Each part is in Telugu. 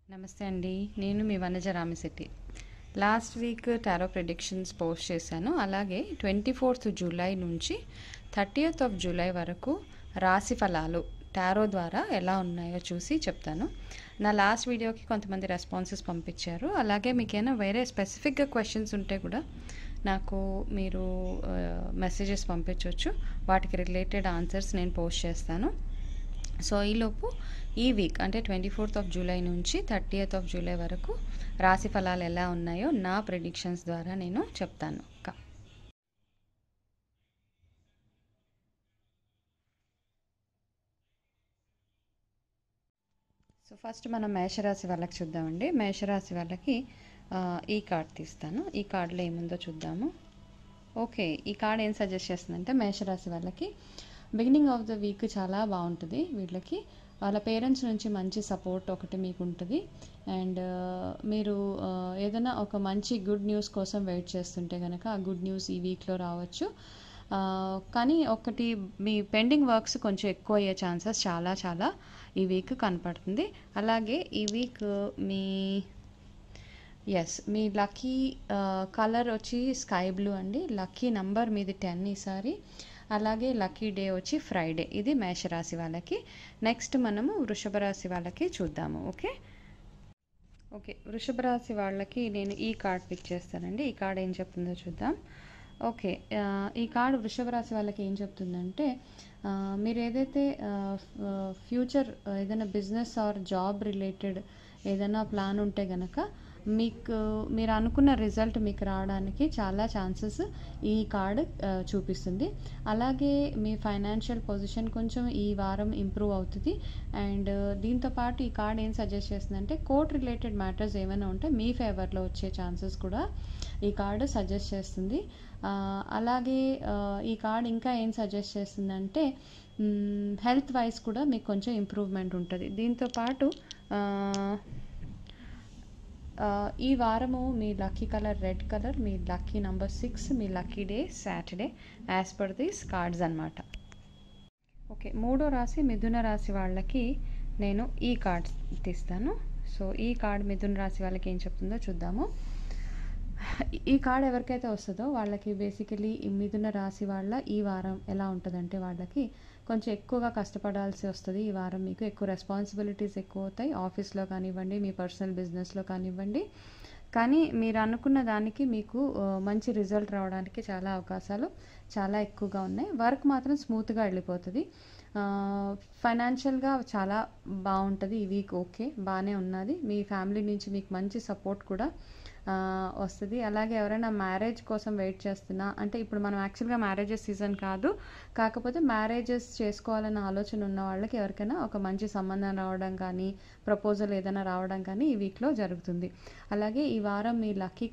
నమస్తే అండి. నేను మీ Vanaja Ramisetty. Last week tarot predictions post చేశాను. అలాగే 24th జూలై నుంచి 30th జూలై వరకు రాశి ఫలాలు టారో ద్వారా ఎలా ఉన్నాయో చూసి చెప్తాను. నా లాస్ట్ వీడియోకి కొంతమంది రెస్పాన్సెస్ పంపించారు. అలాగే మీకైనా వేరే స్పెసిఫిక్గా క్వశ్చన్స్ ఉంటే కూడా నాకు మీరు మెసేజెస్ పంపించవచ్చు. వాటికి రిలేటెడ్ ఆన్సర్స్ నేను పోస్ట్ చేస్తాను. సో ఈలోపు ఈ వీక్ అంటే 24th జూలై నుంచి 30th జూలై వరకు రాశి ఫలాలు ఎలా ఉన్నాయో నా ప్రెడిక్షన్స్ ద్వారా నేను చెప్తాను. సో ఫస్ట్ మనం మేషరాశి వాళ్ళకి చూద్దామండి. మేషరాశి వాళ్ళకి ఈ కార్డ్ తీస్తాను. ఈ కార్డులో ఏముందో చూద్దాము. ఓకే, ఈ కార్డ్ ఏం సజెస్ట్ చేస్తుందంటే మేషరాశి వాళ్ళకి బిగినింగ్ ఆఫ్ ద వీక్ చాలా బాగుంటుంది. వీళ్ళకి వాళ్ళ పేరెంట్స్ నుంచి మంచి సపోర్ట్ ఒకటి మీకు ఉంటుంది. అండ్ మీరు ఏదైనా ఒక మంచి గుడ్ న్యూస్ కోసం వెయిట్ చేస్తుంటే కనుక ఆ గుడ్ న్యూస్ ఈ వీక్లో రావచ్చు. కానీ ఒకటి మీ పెండింగ్ వర్క్స్ కొంచెం ఎక్కువ అయ్యే ఛాన్సెస్ చాలా ఈ వీక్ కనపడుతుంది. అలాగే ఈ వీక్ మీ లక్కీ కలర్ వచ్చి స్కై బ్లూ అండి. లక్కీ నంబర్ మీది 10 ఈసారి. అలాగే లక్కీ డే వచ్చి ఫ్రైడే. ఇది మేషరాశి వాళ్ళకి. నెక్స్ట్ మనము వృషభ రాశి వాళ్ళకి చూద్దాము. ఓకే, వృషభ రాశి వాళ్ళకి నేను ఈ కార్డ్ పిక్ చేస్తానండి. ఈ కార్డ్ ఏం చెప్తుందో చూద్దాం. ఓకే, ఈ కార్డ్ వృషభ రాశి వాళ్ళకి ఏం చెప్తుందంటే మీరు ఏదైతే ఫ్యూచర్ ఏదైనా బిజినెస్ ఆర్ జాబ్ రిలేటెడ్ ఏదైనా ప్లాన్ ఉంటే కనుక మీరు అనుకున్న రిజల్ట్ మీకు రావడానికి చాలా ఛాన్సెస్ ఈ కార్డ్ చూపిస్తుంది. అలాగే మీ ఫైనాన్షియల్ పొజిషన్ కొంచెం ఈ వారం ఇంప్రూవ్ అవుతుంది. అండ్ దీంతోపాటు ఈ కార్డ్ ఏం సజెస్ట్ చేస్తుందంటే కోర్ట్ రిలేటెడ్ మ్యాటర్స్ ఏమైనా ఉంటే మీ ఫేవర్లో వచ్చే ఛాన్సెస్ కూడా ఈ కార్డు సజెస్ట్ చేస్తుంది. అలాగే ఈ కార్డ్ ఇంకా ఏం సజెస్ట్ చేస్తుందంటే హెల్త్ వైజ్ కూడా మీకు కొంచెం ఇంప్రూవ్మెంట్ ఉంటుంది. దీంతోపాటు ఈ వారము మీ లక్కీ కలర్ రెడ్ కలర్, మీ లక్కీ నంబర్ 6, మీ lucky day Saturday as per these cards అన్నమాట. ఓకే, మూడో రాశి మిథున రాశి వాళ్ళకి నేను ఈ కార్డ్ తీస్తాను. సో ఈ కార్డ్ మిథున రాశి వాళ్ళకి ఏం చెప్తుందో చూద్దాము. ఈ కార్డ్ ఎవరికైతే వస్తుందో వాళ్ళకి బేసికలీ ఈ మిథున రాశి వాళ్ళ ఈ వారం ఎలా ఉంటుందంటే వాళ్ళకి కొంచెం ఎక్కువగా కష్టపడాల్సి వస్తుంది. ఈ వారం మీకు ఎక్కువ రెస్పాన్సిబిలిటీస్ ఎక్కువ అవుతాయి. ఆఫీస్లో కానివ్వండి, మీ పర్సనల్ బిజినెస్లో కానివ్వండి. కానీ మీరు అనుకున్న దానికి మీకు మంచి రిజల్ట్ రావడానికి చాలా అవకాశాలు చాలా ఎక్కువగా ఉన్నాయి. వర్క్ మాత్రం స్మూత్గా వెళ్ళిపోతుంది. ఫైనాన్షియల్గా చాలా బాగుంటుంది ఈ వీక్. ఓకే, బాగానే ఉన్నది. మీ ఫ్యామిలీ నుంచి మీకు మంచి సపోర్ట్ కూడా వస్తుంది. అలాగే ఎవరైనా మ్యారేజ్ కోసం వెయిట్ చేస్తున్నా, అంటే ఇప్పుడు మనం యాక్చువల్గా మ్యారేజెస్ సీజన్ కాదు, కాకపోతే మ్యారేజెస్ చేసుకోవాలన్న ఆలోచన ఉన్న వాళ్ళకి ఎవరికైనా ఒక మంచి సంబంధం రావడం కానీ ప్రపోజల్ ఏదైనా రావడం కానీ ఈ వీక్లో జరుగుతుంది. అలాగే ఈ వారం మీ లక్కీ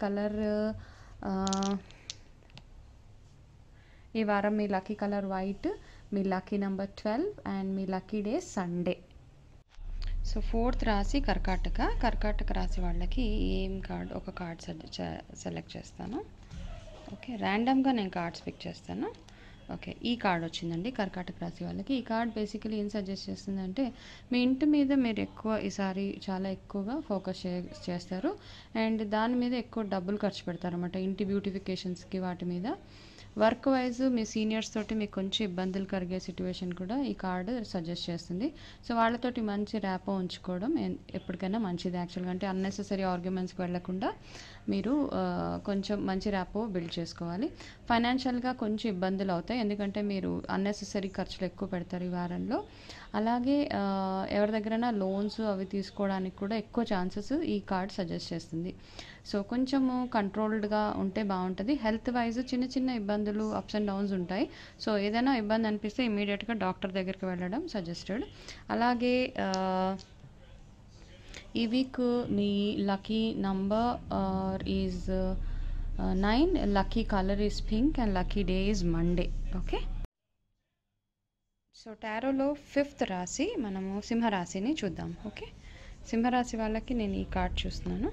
కలర్ వైట్, మీ లక్కీ నెంబర్ 12 అండ్ మీ lucky day Sunday. So fourth రాశి కర్కాటక రాశి వాళ్ళకి ఒక కార్డ్ సెలెక్ట్ చేస్తాను. ఓకే, ర్యాండమ్గా నేను కార్డ్స్ పిక్ చేస్తాను. ఓకే, ఈ కార్డ్ వచ్చిందండి కర్కాటక రాశి వాళ్ళకి. ఈ కార్డ్ బేసికలీ ఏం సజెస్ట్ చేస్తుందంటే మీ ఇంటి మీద మీరు ఈసారి చాలా ఎక్కువగా ఫోకస్ చేస్తారు. అండ్ దాని మీద ఎక్కువ డబ్బులు ఖర్చు పెడతారు అన్నమాట, ఇంటి బ్యూటిఫికేషన్స్కి వాటి మీద. వర్క్ వైజ్ మీ సీనియర్స్ తోటి మీకు కొంచెం ఇబ్బందులు కలిగే సిచ్యువేషన్ కూడా ఈ కార్డు సజెస్ట్ చేస్తుంది. సో వాళ్ళతోటి మంచి ర్యాపో ఉంచుకోవడం ఎప్పటికైనా మంచిది. యాక్చువల్గా అంటే అన్నెసెసరీ ఆర్గ్యుమెంట్స్కి వెళ్లకుండా మీరు కొంచెం మంచి ర్యాపో బిల్డ్ చేసుకోవాలి. ఫైనాన్షియల్గా కొంచెం ఇబ్బందులు అవుతాయి, ఎందుకంటే మీరు అన్నెసెసరీ ఖర్చులు ఎక్కువ పెడతారు ఈ వారంలో. అలాగే ఎవరి దగ్గరైనా లోన్స్ అవి తీసుకోవడానికి కూడా ఎక్కువ ఛాన్సెస్ ఈ కార్డ్ సజెస్ట్ చేస్తుంది. సో కొంచెము కంట్రోల్డ్గా ఉంటే బాగుంటుంది. హెల్త్ వైజ్ చిన్న ఇబ్బందులు అప్స్ అండ్ డౌన్స్ ఉంటాయి. సో ఏదైనా ఇబ్బంది అనిపిస్తే ఇమీడియట్గా డాక్టర్ దగ్గరికి వెళ్ళడం సజెస్టెడ్. అలాగే ఈ వీక్ మీ lucky number is 9, lucky colour is pink and lucky day is Monday. Okay, so టారోలో 5th రాశి మనము సింహరాశిని చూద్దాం. ఓకే, సింహరాశి వాళ్ళకి నేను ఈ కార్డ్ చూస్తున్నాను.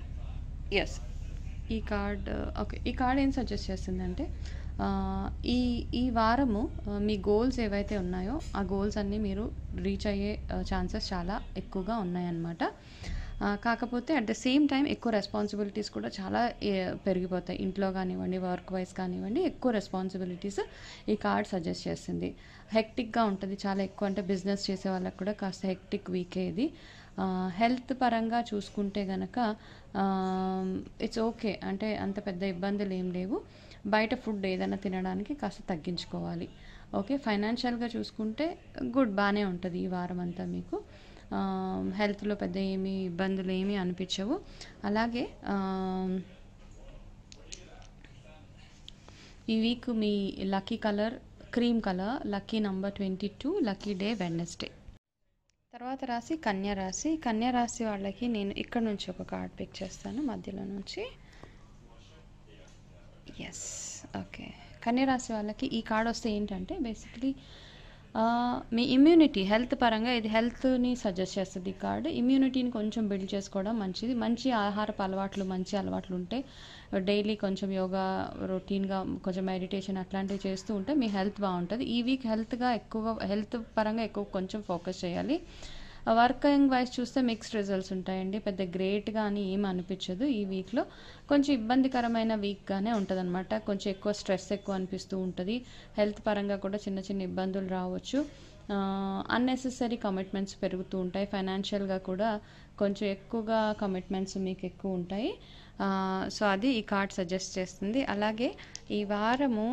ఈ కార్డ్ ఏం సజెస్ట్ చేస్తుందంటే ఈ వారము మీ గోల్స్ ఏవైతే ఉన్నాయో ఆ గోల్స్ అన్నీ మీరు రీచ్ అయ్యే ఛాన్సెస్ చాలా ఎక్కువగా ఉన్నాయన్నమాట. కాకపోతే అట్ ద సేమ్ టైం ఎక్కువ రెస్పాన్సిబిలిటీస్ కూడా చాలా పెరిగిపోతాయి. ఇంట్లో కానివ్వండి, వర్క్ వైజ్ కానివ్వండి, ఎక్కువ రెస్పాన్సిబిలిటీస్ ఈ కార్డ్ సజెస్ట్ చేస్తుంది. హెక్టిక్గా ఉంటుంది చాలా ఎక్కువ, అంటే బిజినెస్ చేసే వాళ్ళకి కూడా కాస్త హెక్టిక్ వీకే ఇది. హెల్త్ పరంగా చూసుకుంటే గనక ఇట్స్ ఓకే, అంటే అంత పెద్ద ఇబ్బందులు ఏం లేవు. బయట ఫుడ్ ఏదైనా తినడానికి కాస్త తగ్గించుకోవాలి. ఓకే, ఫైనాన్షియల్గా చూసుకుంటే గుడ్, బాగానే ఉంటుంది ఈ వారం అంతా మీకు. హెల్త్లో పెద్ద ఏమీ ఇబ్బందులు ఏమీ అనిపించవు. అలాగే ఈ వీక్ మీ lucky colour cream colour, lucky number 22, lucky day Wednesday. తర్వాత రాశి కన్యా రాశి. కన్యా రాశి వాళ్ళకి నేను ఇక్కడ నుంచి ఒక కార్డ్ పిక్ చేస్తాను మధ్యలో నుంచి. Yes, okay. కన్యా రాశి వాళ్ళకి ఈ కార్డ్ వస్తే ఏంటంటే బేసిక్లీ మీ ఇమ్యూనిటీ, హెల్త్ పరంగా ఇది హెల్త్ని సజెస్ట్ చేస్తుంది. ఈ కార్డు ఇమ్యూనిటీని కొంచెం బిల్డ్ చేసుకోవడం మంచిది. మంచి ఆహారపు అలవాట్లు, మంచి అలవాట్లు ఉంటే డైలీ కొంచెం యోగా రొటీన్గా, కొంచెం మెడిటేషన్ అట్లాంటివి చేస్తూ ఉంటే మీ హెల్త్ బాగుంటుంది. ఈ వీక్ హెల్త్ పరంగా ఎక్కువ కొంచెం ఫోకస్ చేయాలి. వర్కింగ్ వైజ్ చూస్తే మిక్స్డ్ రిజల్ట్స్ ఉంటాయండి. పెద్ద గ్రేట్గా అని ఏం అనిపించదు. ఈ వీక్లో కొంచెం ఇబ్బందికరమైన వీక్గానే ఉంటుంది అనమాట. కొంచెం ఎక్కువ స్ట్రెస్ ఎక్కువ అనిపిస్తూ ఉంటుంది. హెల్త్ పరంగా కూడా చిన్న చిన్న ఇబ్బందులు రావచ్చు. అన్నెసెసరీ కమిట్మెంట్స్ పెరుగుతూ ఉంటాయి. ఫైనాన్షియల్గా కూడా కొంచెం ఎక్కువగా కమిట్మెంట్స్ మీకు ఎక్కువ ఉంటాయి. సో అది ఈ కార్డ్ సజెస్ట్ చేస్తుంది. అలాగే ఈ వారము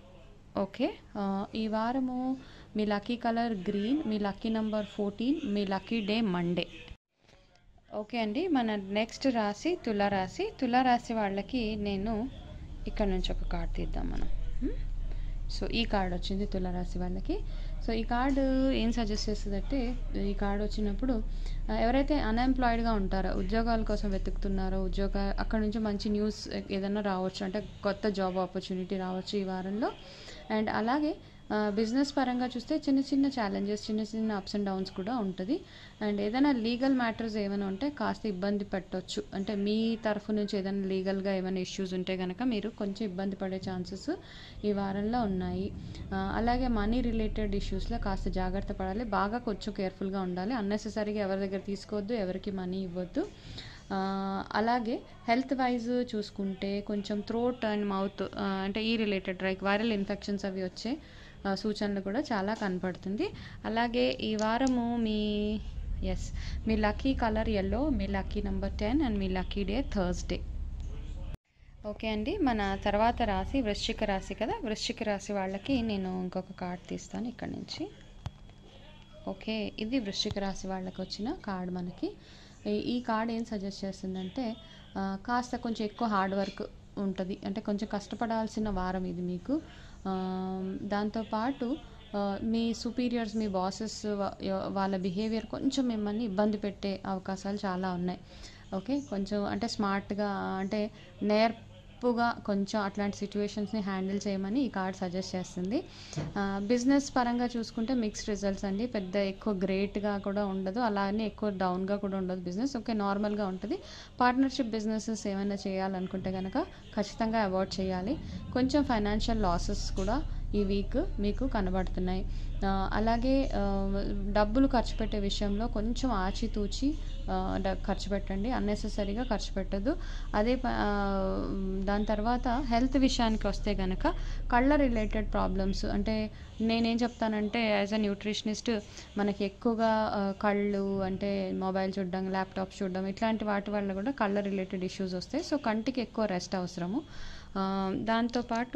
ఈ వారము మీ లక్కీ కలర్ గ్రీన్, మీ లక్కీ నంబర్ 14, మీ లక్కీ డే మండే. ఓకే అండి, మన నెక్స్ట్ రాశి తులారాశి. తులారాశి వాళ్ళకి నేను ఇక్కడ నుంచి ఒక కార్డ్ తీద్దాం మనం. సో ఈ కార్డ్ వచ్చింది తులారాశి వాళ్ళకి. సో ఈ కార్డు ఏం సజెస్ట్ చేస్తుందంటే, ఈ కార్డు వచ్చినప్పుడు ఎవరైతే అన్ఎంప్లాయిడ్గా ఉంటారో, ఉద్యోగాల కోసం వెతుకుతున్నారో, అక్కడ నుంచి మంచి న్యూస్ ఏదైనా రావచ్చు, అంటే కొత్త జాబ్ ఆపర్చునిటీ రావచ్చు ఈ వారంలో. అండ్ అలాగే బిజినెస్ పరంగా చూస్తే చిన్న చిన్న ఛాలెంజెస్, చిన్న చిన్న అప్స్ అండ్ డౌన్స్ కూడా ఉంటుంది. అండ్ ఏదైనా లీగల్ మ్యాటర్స్ ఏమైనా ఉంటే కాస్త ఇబ్బంది పెట్టవచ్చు. అంటే మీ తరఫు నుంచి ఏదైనా లీగల్గా ఏమైనా ఇష్యూస్ ఉంటే కనుక మీరు కొంచెం ఇబ్బంది పడే ఛాన్సెస్ ఈ వారంలో ఉన్నాయి. అలాగే మనీ రిలేటెడ్ ఇష్యూస్లో కాస్త జాగ్రత్త పడాలి. బాగా కొంచెం కేర్ఫుల్గా ఉండాలి. అన్నెసెసరీగా ఎవరి దగ్గర తీసుకోవద్దు, ఎవరికి మనీ ఇవ్వద్దు. అలాగే హెల్త్ వైజ్ చూసుకుంటే కొంచెం థ్రోట్ అండ్ మౌత్, అంటే ఈ రిలేటెడ్ లైక్ వైరల్ ఇన్ఫెక్షన్స్ అవి వచ్చే సూచనలు కూడా చాలా కనపడుతుంది. అలాగే ఈ వారము మీ లక్కీ కలర్ ఎల్లో, మీ లక్కీ నంబర్ 10 అండ్ మీ లక్కీ డే థర్స్డే. ఓకే అండి, మన తర్వాత రాశి వృశ్చిక రాశి కదా. వృశ్చిక రాశి వాళ్ళకి నేను ఇంకొక కార్డ్ తీస్తాను ఇక్కడ నుంచి. ఓకే, ఇది వృశ్చిక రాశి వాళ్ళకి వచ్చిన కార్డ్. మనకి ఈ కార్డ్ ఏం సజెస్ట్ చేస్తుందంటే కాస్త కొంచెం ఎక్కువ హార్డ్ వర్క్ ఉంటుంది, అంటే కొంచెం కష్టపడాల్సిన వారం ఇది మీకు. దాంతోపాటు మీ సుపీరియర్స్, మీ బాసెస్ వాళ్ళ బిహేవియర్ కొంచెం మిమ్మల్ని ఇబ్బంది పెట్టే అవకాశాలు చాలా ఉన్నాయి. ఓకే, కొంచెం అంటే స్మార్ట్గా, అంటే నేర్పుగా కొంచెం అట్లాంటి సిచ్యువేషన్స్ని హ్యాండిల్ చేయమని ఈ కార్డ్ సజెస్ట్ చేస్తుంది. బిజినెస్ పరంగా చూసుకుంటే మిక్స్డ్ రిజల్ట్స్ అండి. పెద్ద ఎక్కువ గ్రేట్గా కూడా ఉండదు, అలానే ఎక్కువ డౌన్గా కూడా ఉండదు బిజినెస్. ఓకే, నార్మల్గా ఉంటుంది. పార్ట్నర్షిప్ బిజినెసెస్ ఏమైనా చేయాలనుకుంటే కనుక ఖచ్చితంగా అవాయిడ్ చేయాలి. కొంచెం ఫైనాన్షియల్ లాసెస్ కూడా ఈ వీక్ మీకు కనబడుతున్నాయి. అలాగే డబ్బులు ఖర్చు పెట్టే విషయంలో కొంచెం ఆచితూచి ఖర్చు పెట్టండి, అన్నెసెసరీగా ఖర్చు పెట్టద్దు. దాని తర్వాత హెల్త్ విషయానికి వస్తే కనుక కళ్ళ రిలేటెడ్ ప్రాబ్లమ్స్, అంటే నేనేం చెప్తానంటే యాజ్ అ న్యూట్రిషనిస్ట్ మనకి ఎక్కువగా కళ్ళు, అంటే మొబైల్ చూడడం, ల్యాప్టాప్ చూడడం, ఇట్లాంటి వాటి వల్ల కూడా కళ్ళ రిలేటెడ్ ఇష్యూస్ వస్తాయి. సో కంటికి ఎక్కువ రెస్ట్ అవసరము. దాంతోపాటు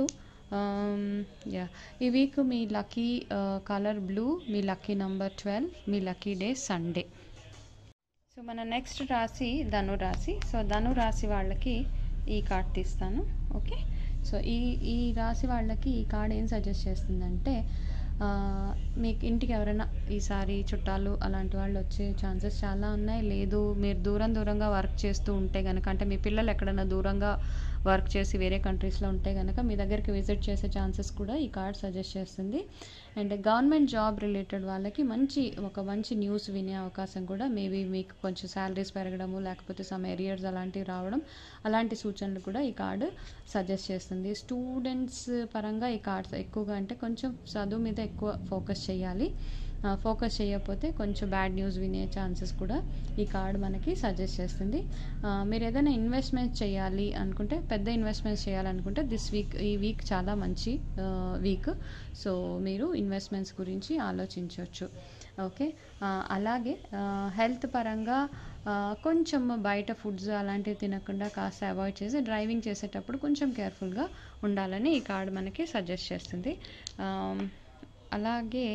ఈ వీక్ మీ లక్కీ కలర్ బ్లూ, మీ లక్కీ నంబర్ 12, మీ లక్కీ డే సండే. సో మన నెక్స్ట్ రాశి ధనురాశి. సో ధనురాశి వాళ్ళకి ఈ కార్డ్ తీస్తాను. ఓకే, సో ఈ రాశి వాళ్ళకి ఈ కార్డ్ ఏం సజెస్ట్ చేస్తుందంటే, మీకు ఇంటికి ఎవరైనా ఈసారి చుట్టాలు అలాంటి వాళ్ళు వచ్చే ఛాన్సెస్ చాలా ఉన్నాయి. లేదు మీరు దూరంగా వర్క్ చేస్తూ ఉంటే కనుక, అంటే మీ పిల్లలు ఎక్కడైనా దూరంగా వర్క్ చేసి వేరే కంట్రీస్లో ఉంటే కనుక మీ దగ్గరికి విజిట్ చేసే ఛాన్సెస్ కూడా ఈ కార్డ్ సజెస్ట్ చేస్తుంది. అండ్ గవర్నమెంట్ జాబ్ రిలేటెడ్ వాళ్ళకి మంచి న్యూస్ వినే అవకాశం కూడా, మేబీ మీకు కొంచెం శాలరీస్ పెరగడము, లేకపోతే సమ్ ఎరియర్స్ అలాంటివి రావడం, అలాంటి సూచనలు కూడా ఈ కార్డు సజెస్ట్ చేస్తుంది. స్టూడెంట్స్ పరంగా ఈ కార్డ్స్ ఎక్కువగా, అంటే కొంచెం చదువు మీద ఎక్కువ ఫోకస్ చేయాలి. ఫోకస్ చేయకపోతే కొంచెం బ్యాడ్ న్యూస్ వినే ఛాన్సెస్ కూడా ఈ కార్డ్ మనకి సజెస్ట్ చేస్తుంది. మీరు ఏదైనా ఇన్వెస్ట్మెంట్ చేయాలి అనుకుంటే, పెద్ద ఇన్వెస్ట్మెంట్స్ చేయాలనుకుంటే ఈ వీక్ చాలా మంచి వీక్. సో మీరు ఇన్వెస్ట్మెంట్స్ గురించి ఆలోచించవచ్చు. ఓకే. అలాగే హెల్త్ పరంగా కొంచెం బయట ఫుడ్స్ అలాంటివి తినకుండా కాస్త అవాయిడ్ చేసి డ్రైవింగ్ చేసేటప్పుడు కొంచెం కేర్ఫుల్గా ఉండాలని ఈ కార్డ్ మనకి సజెస్ట్ చేస్తుంది. అలాగే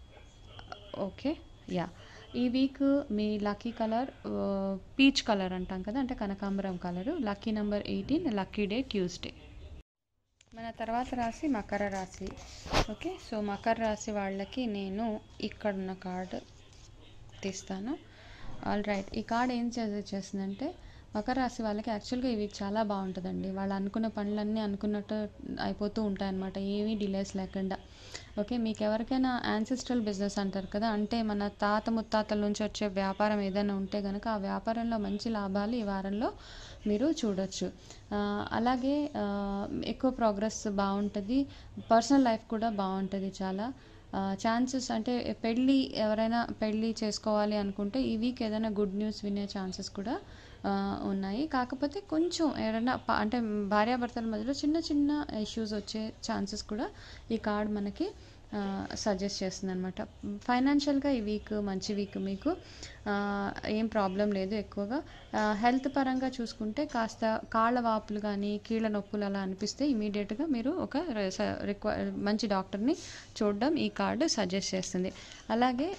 ఓకే యా ఈ వీక్ మీ లక్కీ కలర్ పీచ్ కలర్ అంటాం కదా, అంటే కనకాంబరం colour. Lucky number 18, lucky day Tuesday. మన తర్వాత రాశి మకర రాశి. ఓకే, సో మకర రాశి వాళ్ళకి నేను ఇక్కడున్న కార్డు తీస్తాను. ఆల్ రైట్, ఈ కార్డ్ ఏం చేస్తుందంటే మకర రాశి వాళ్ళకి యాక్చువల్గా ఈ వీక్ చాలా బాగుంటుందండి. వాళ్ళు అనుకున్న పనులన్నీ అనుకున్నట్టు అయిపోతూ ఉంటాయన్నమాట, ఏమీ డిలేస్ లేకుండా. ఓకే, మీకు ఎవరికైనా యాన్సిస్ట్రల్ బిజినెస్ అంటారు కదా, అంటే మన తాత ముత్తాతల నుంచి వచ్చే వ్యాపారం ఏదైనా ఉంటే కనుక ఆ వ్యాపారంలో మంచి లాభాలు ఈ వారంలో మీరు చూడొచ్చు. అలాగే ఎక్కువ ప్రోగ్రెస్ బాగుంటుంది. పర్సనల్ లైఫ్ కూడా బాగుంటుంది చాలా. ఛాన్సెస్ అంటే ఎవరైనా పెళ్ళి చేసుకోవాలి అనుకుంటే ఈ వీక్ ఏదైనా గుడ్ న్యూస్ వినే ఛాన్సెస్ కూడా ఉన్నాయి. కాకపోతే కొంచెం ఎవరైనా అంటే భార్యాభర్తల మధ్యలో చిన్న చిన్న ఇష్యూస్ వచ్చే ఛాన్సెస్ కూడా ఈ కార్డ్ మనకి సజెస్ట్ చేస్తుంది అనమాట. ఫైనాన్షియల్గా ఈ వీక్ మంచి వీక్ మీకు, ఏం ప్రాబ్లం లేదు ఎక్కువగా. హెల్త్ పరంగా చూసుకుంటే కాస్త కాళ్ళ వాపులు కానీ కీళ్ళ నొప్పులు అలా అనిపిస్తే ఇమీడియట్గా మీరు ఒక మంచి డాక్టర్ని చూడడం ఈ కార్డు సజెస్ట్ చేస్తుంది. అలాగే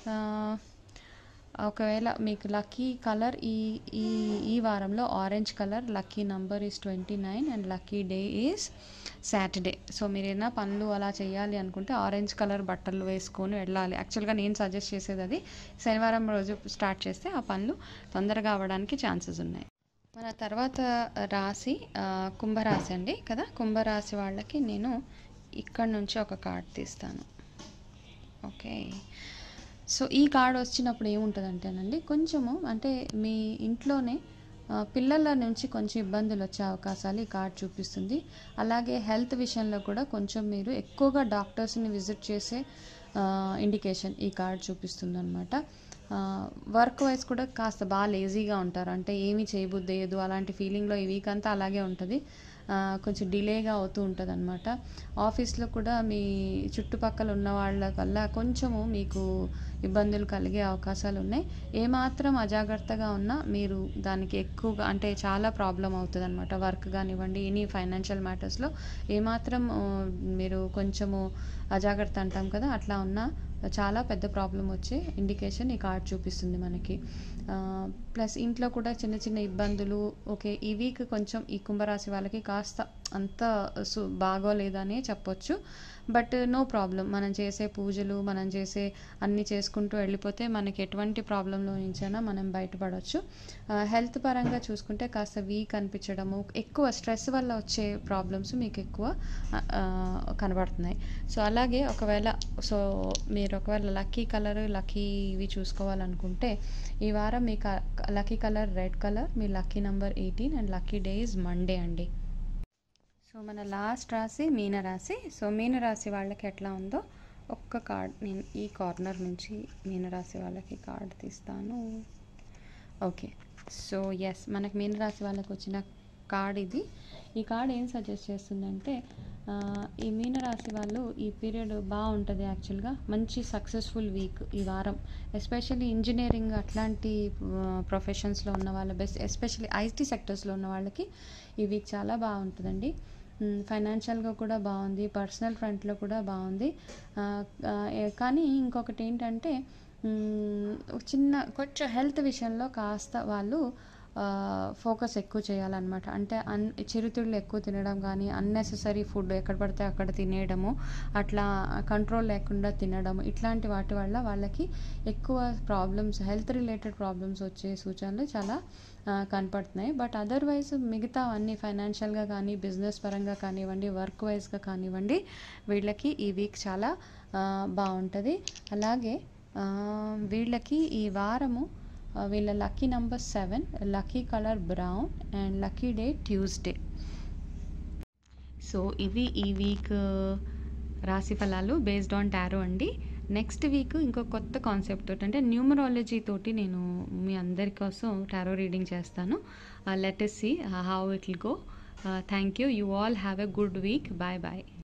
ఒకవేళ మీకు లక్కీ కలర్ ఈ వారంలో orange colour, lucky number is 29 and lucky day is Saturday. So మీరు ఏదైనా పనులు అలా చేయాలి అనుకుంటే ఆరెంజ్ కలర్ బట్టలు వేసుకొని వెళ్ళాలి. యాక్చువల్గా నేను సజెస్ట్ చేసేది అది. శనివారం రోజు స్టార్ట్ చేస్తే ఆ పనులు తొందరగా అవ్వడానికి ఛాన్సెస్ ఉన్నాయి. మన తర్వాత రాశి కుంభరాశి అండి కదా. కుంభరాశి వాళ్ళకి నేను ఇక్కడ నుంచి ఒక కార్డ్ తీస్తాను. ఓకే, సో ఈ కార్డ్ వచ్చినప్పుడు ఏముంటుందంటేనండి, కొంచెము అంటే మీ ఇంట్లోనే పిల్లల నుంచి కొంచెం ఇబ్బందులు వచ్చే అవకాశాలు ఈ కార్డ్ చూపిస్తుంది. అలాగే హెల్త్ విషయంలో కూడా కొంచెం మీరు ఎక్కువగా డాక్టర్స్ని విజిట్ చేసే ఇండికేషన్ ఈ కార్డ్ చూపిస్తుంది అనమాట. వర్క్ వైజ్ కూడా కాస్త బాగా లేజీగా ఉంటారు, అంటే ఏమీ చేయబుద్దేయదు అలాంటి ఫీలింగ్లో ఈ వీక్ అంతా అలాగే ఉంటుంది. కొంచెం డిలేగా అవుతూ ఉంటుంది అనమాట. ఆఫీస్లో కూడా మీ చుట్టుపక్కల ఉన్న వాళ్ళ వల్ల కొంచెము మీకు ఇబ్బందులు కలిగే అవకాశాలు ఉన్నాయి. ఏమాత్రం అజాగ్రత్తగా ఉన్నా మీరు దానికి ఎక్కువగా అంటే చాలా ప్రాబ్లం అవుతుంది అనమాట. వర్క్ కానివ్వండి, ఎనీ ఫైనాన్షియల్ మ్యాటర్స్లో ఏమాత్రం మీరు కొంచెము అజాగ్రత్త అంటాం కదా, అట్లా ఉన్నా చాలా పెద్ద ప్రాబ్లం వచ్చే ఇండికేషన్ ఈ కార్డ్ చూపిస్తుంది మనకి. ప్లస్ ఇంట్లో కూడా చిన్న చిన్న ఇబ్బందులు. ఓకే, ఈ వీక్ కొంచెం ఈ కుంభరాశి వాళ్ళకి కాస్త అంత బాగోలేదని చెప్పొచ్చు. బట్ నో ప్రాబ్లం, మనం చేసే పూజలు మనం చేసే అన్నీ చేసుకుంటూ వెళ్ళిపోతే మనకి ఎటువంటి ప్రాబ్లంలో నుంచైనా మనం బయటపడవచ్చు. హెల్త్ పరంగా చూసుకుంటే కాస్త వీక్ అనిపించడము, ఎక్కువ స్ట్రెస్ వల్ల వచ్చే ప్రాబ్లమ్స్ మీకు ఎక్కువ కనబడుతున్నాయి. సో అలాగే మీరు ఒకవేళ లక్కీ కలర్ లక్కీ ఇవి చూసుకోవాలనుకుంటే ఈ వారం మీకు లక్కీ కలర్ రెడ్ కలర్, మీ lucky number 18 and lucky day is Monday అండి. సో మన లాస్ట్ రాశి మీనరాశి. సో మీనరాశి వాళ్ళకి ఎట్లా ఉందో ఒక్క కార్డ్ నేను ఈ కార్నర్ నుంచి మీనరాశి వాళ్ళకి కార్డ్ తీస్తాను. ఓకే, సో ఎస్, మనకి మీనరాశి వాళ్ళకి వచ్చిన కార్డ్ ఇది. ఈ కార్డ్ ఏం సజెస్ట్ చేస్తుందంటే ఈ మీనరాశి వాళ్ళు ఈ పీరియడ్ బాగుంటుంది. యాక్చువల్గా మంచి సక్సెస్ఫుల్ వీక్ ఈ వారం. ఎస్పెషల్లీ ఇంజనీరింగ్ అట్లాంటి ప్రొఫెషన్స్లో ఉన్న వాళ్ళ ఎస్పెషల్లీ ఐటీ సెక్టర్స్లో ఉన్న వాళ్ళకి ఈ వీక్ చాలా బాగుంటుందండి. ఫైనాన్షియల్గా కూడా బాగుంది, పర్సనల్ ఫ్రంట్లో కూడా బాగుంది. కానీ ఇంకొకటి ఏంటంటే కొంచెం హెల్త్ విషయంలో కాస్త వాళ్ళు ఫోకస్ ఎక్కువ చేయాలన్నమాట. అంటే చిరుతిళ్ళు ఎక్కువ తినడం కానీ, అన్నెసెసరీ ఫుడ్ ఎక్కడ పడితే అక్కడ తినేయడము, అట్లా కంట్రోల్ లేకుండా తినడము, ఇట్లాంటి వాటి వల్ల వాళ్ళకి ఎక్కువ ప్రాబ్లమ్స్, హెల్త్ రిలేటెడ్ ప్రాబ్లమ్స్ వచ్చే సూచనలు చాలా కనపడుతున్నాయి. బట్ అదర్వైజ్ మిగతా అన్నీ ఫైనాన్షియల్గా కానీ, బిజినెస్ పరంగా కానివ్వండి, వర్క్ వైజ్గా కానివ్వండి, వీళ్ళకి ఈ వీక్ చాలా బాగుంటుంది. అలాగే వీళ్ళకి ఈ వారము వీళ్ళ lucky number 7, lucky colour brown and lucky day Tuesday. So ఇవి ఈ వీక్ రాశి ఫలాలు బేస్డ్ ఆన్ టారో అండి. నెక్స్ట్ వీక్ ఇంకో కొత్త కాన్సెప్ట్ తోటి అంటే న్యూమరాలజీ తోటి నేను మీ అందరి కోసం టారో రీడింగ్ చేస్తాను. Let us see how it will go. Thank you. You all have a good week. Bye bye.